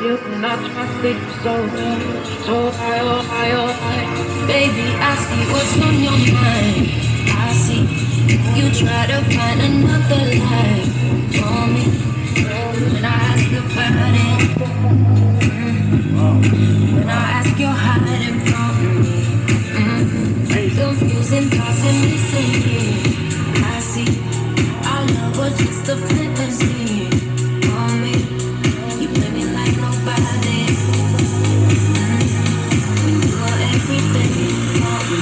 You notch my sleep so high, oh high, oh high. Baby, I see what's on your mind. I see you try to find another